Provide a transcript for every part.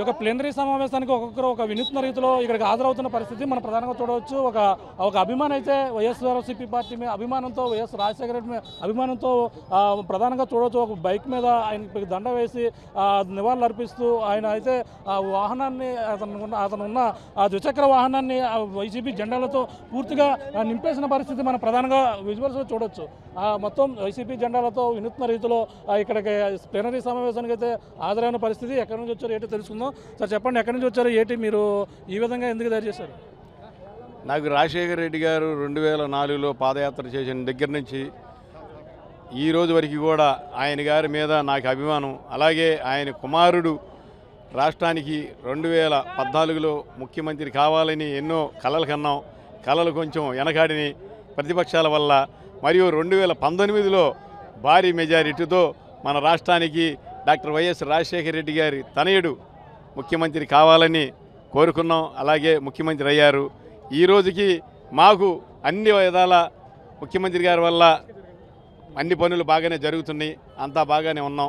యొక్క ప్లీనరీ సమావేశానికి ఒక్కొక్కరు ఒక వినూత్న రీతిలో ఇక్కడికి హాజరవుతున్న పరిస్థితి మనం ప్రధానంగా చూడవచ్చు. ఒక అభిమానం అయితే వైఎస్ఆర్సీపీ పార్టీ మీద అభిమానంతో, వైఎస్ రాజశేఖర రెడ్డి మీద అభిమానంతో ప్రధానంగా చూడవచ్చు. ఒక బైక్ మీద ఆయనకి దండ వేసి నివాళులు అర్పిస్తూ ఆయన అయితే ఆ వాహనాన్ని అతనున్న ఆ ద్విచక్ర వాహనాన్ని వైసీపీ జెండాలతో పూర్తిగా నింపేసిన పరిస్థితి మనం ప్రధానంగా విజువల్స్లో చూడవచ్చు. మొత్తం వైసీపీ జెండాలతో వినూత్న రీతిలో ఇక్కడికి ప్లీనరీ సమావేశానికి అయితే హాజరైన పరిస్థితి. ఎక్కడి నుంచి వచ్చారు ఏంటో తెలుసుకుందాం. సార్ చెప్పండి, ఎక్కడి నుంచి వచ్చారు ఏంటి, మీరు ఈ విధంగా ఎందుకు తయారు చేశారు? నాకు రాజశేఖర రెడ్డి గారు 2004లో పాదయాత్ర చేసిన దగ్గర నుంచి ఈ రోజు వరకు కూడా ఆయన గారి మీద నాకు అభిమానం. అలాగే ఆయన కుమారుడు రాష్ట్రానికి 2014లో ముఖ్యమంత్రి కావాలని ఎన్నో కలలు కన్నాం. కలలు కొంచెం వెనకాడిని ప్రతిపక్షాల వల్ల. మరియు 2019లో భారీ మెజారిటీతో మన రాష్ట్రానికి డాక్టర్ వైఎస్ రాజశేఖర రెడ్డి గారి తనయుడు ముఖ్యమంత్రి కావాలని కోరుకున్నాం. అలాగే ముఖ్యమంత్రి అయ్యారు. ఈ రోజుకి మాకు అన్ని విధాల ముఖ్యమంత్రి గారి వల్ల అన్ని పనులు బాగానే జరుగుతున్నాయి. అంతా బాగానే ఉన్నాం.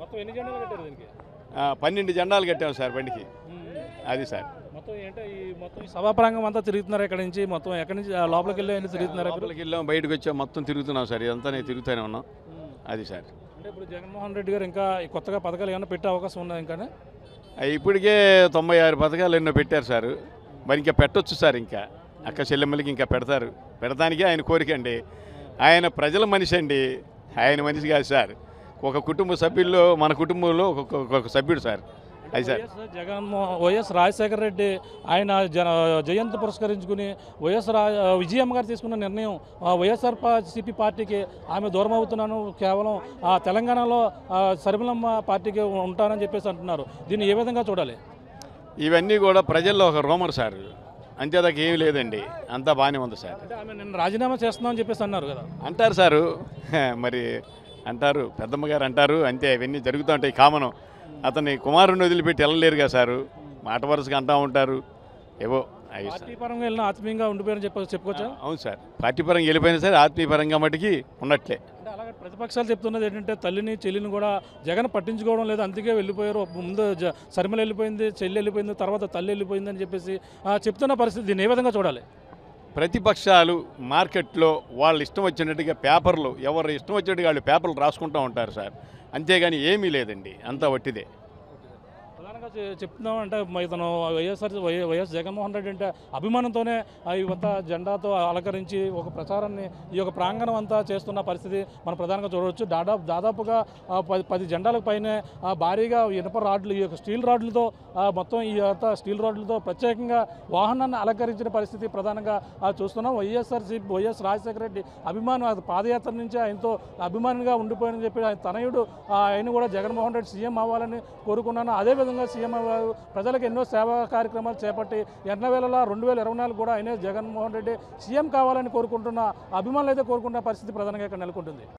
12 జెండాలు కట్టాము సార్ బండికి. అది సార్ మొత్తం ఏంటో మొత్తం సభా ప్రాంగణం అంతా తిరుగుతున్నారు. ఎక్కడి నుంచి మొత్తం ఎక్కడి నుంచి లోపలికి వెళ్ళి తిరుగుతున్నారు? లోపలికి వెళ్ళాం, బయటకు వచ్చాం, మొత్తం తిరుగుతున్నాం సార్. ఇదంతా నేను తిరుగుతూనే ఉన్నాం. అది సార్. అంటే ఇప్పుడు జగన్మోహన్ రెడ్డి గారు ఇంకా కొత్తగా పథకాలు ఏమైనా పెట్టే అవకాశం ఉన్నాయి? ఇంకా ఇప్పటికే 96 పథకాలు ఎన్నో పెట్టారు సార్. మరి ఇంకా పెట్టొచ్చు సార్. ఇంకా అక్క చెల్లెమ్మలకి ఇంకా పెడతానికే ఆయన కోరిక అండి. ఆయన ప్రజల మనిషి అండి, ఆయన మనిషి కాదు సార్. ఒక కుటుంబ సభ్యుల్లో మన కుటుంబంలో ఒక్కొక్క సభ్యుడు సార్. అది సార్. వైఎస్ రాజశేఖర రెడ్డి ఆయన జయంతి పురస్కరించుకుని విజయమ్మ గారు తీసుకున్న నిర్ణయం వైఎస్ఆర్సీపీ పార్టీకి ఆమె దూరం అవుతున్నాను, కేవలం తెలంగాణలో సరిమలమ్మ పార్టీకి ఉంటానని చెప్పేసి అంటున్నారు. దీన్ని ఏ విధంగా చూడాలి? ఇవన్నీ కూడా ప్రజల్లో ఒక రూమర్ సార్. అంతేదాకా ఏమీ లేదండి, అంతా బాగానే ఉంది సార్. అంటే ఆమె నిన్న రాజీనామా చేస్తున్నామని చెప్పేసి అన్నారు కదా. అంటారు సారు, మరి అంటారు, పెద్దమ్మ గారు అంటారు. అంతే, ఇవన్నీ జరుగుతూ ఉంటాయి, కామను. అతన్ని కుమారుని వదిలిపెట్టి వెళ్ళలేరుగా సారు. మాట వరుసగా అంటూ ఉంటారు ఏవో. పార్టీ పరంగా వెళ్ళిన ఆత్మీయంగా ఉండిపోయారని చెప్పుకోవచ్చా? అవును సార్, పార్టీ పరంగా వెళ్ళిపోయినా సరే ఆత్మీయపరంగా మటుకి ఉన్నట్లే. అంటే అలాగే ప్రతిపక్షాలు చెప్తున్నది ఏంటంటే తల్లిని చెల్లిని కూడా జగన్ పట్టించుకోవడం లేదు, అందుకే వెళ్ళిపోయారు. ముందు శర్మల వెళ్ళిపోయింది, చెల్లి వెళ్ళిపోయింది, తర్వాత తల్లి వెళ్ళిపోయింది అని చెప్పేసి చెప్తున్న పరిస్థితి. దీన్ని ఏ విధంగా చూడాలి? ప్రతిపక్షాలు మార్కెట్లో వాళ్ళు ఇష్టం వచ్చినట్టుగా పేపర్లు, ఎవరు ఇష్టం వచ్చినట్టుగా వాళ్ళు పేపర్లు రాసుకుంటూ ఉంటారు సార్. అంతేగాని ఏమీ లేదండి, అంతా వట్టిదే. ప్రధానంగా చెప్తున్నాం అంటే ఇతను వైఎస్ జగన్మోహన్ రెడ్డి అంటే అభిమానంతోనే ఇవంతా జెండాతో అలంకరించి ఒక ప్రచారాన్ని ఈ యొక్క ప్రాంగణం అంతా చేస్తున్న పరిస్థితి మనం ప్రధానంగా చూడవచ్చు. దాదాపుగా 10 జెండాలకు పైనే భారీగా ఇనుప రాడ్లు, ఈ యొక్క స్టీల్ రాడ్లతో మొత్తం ఈ స్టీల్ రాడ్లతో ప్రత్యేకంగా వాహనాన్ని అలంకరించిన పరిస్థితి ప్రధానంగా చూస్తున్నాం. వైఎస్ రాజశేఖర రెడ్డి అభిమానం పాదయాత్ర నుంచి ఆయనతో అభిమానిగా ఉండిపోయానని చెప్పి ఆయన తనయుడు ఆయన కూడా జగన్మోహన్ రెడ్డి సీఎం అవ్వాలని కోరుకున్నాను. అదేవిధంగా సీఎం అవ్వాలి, ప్రజలకు ఎన్నో సేవా కార్యక్రమాలు చేపట్టి 2024 కూడా ఆయనే జగన్మోహన్ రెడ్డి సీఎం కావాలని కోరుకుంటున్న అభిమానులు అయితే కోరుకుంటున్న పరిస్థితి ప్రధానంగా ఇక్కడ నెలకొంటుంది.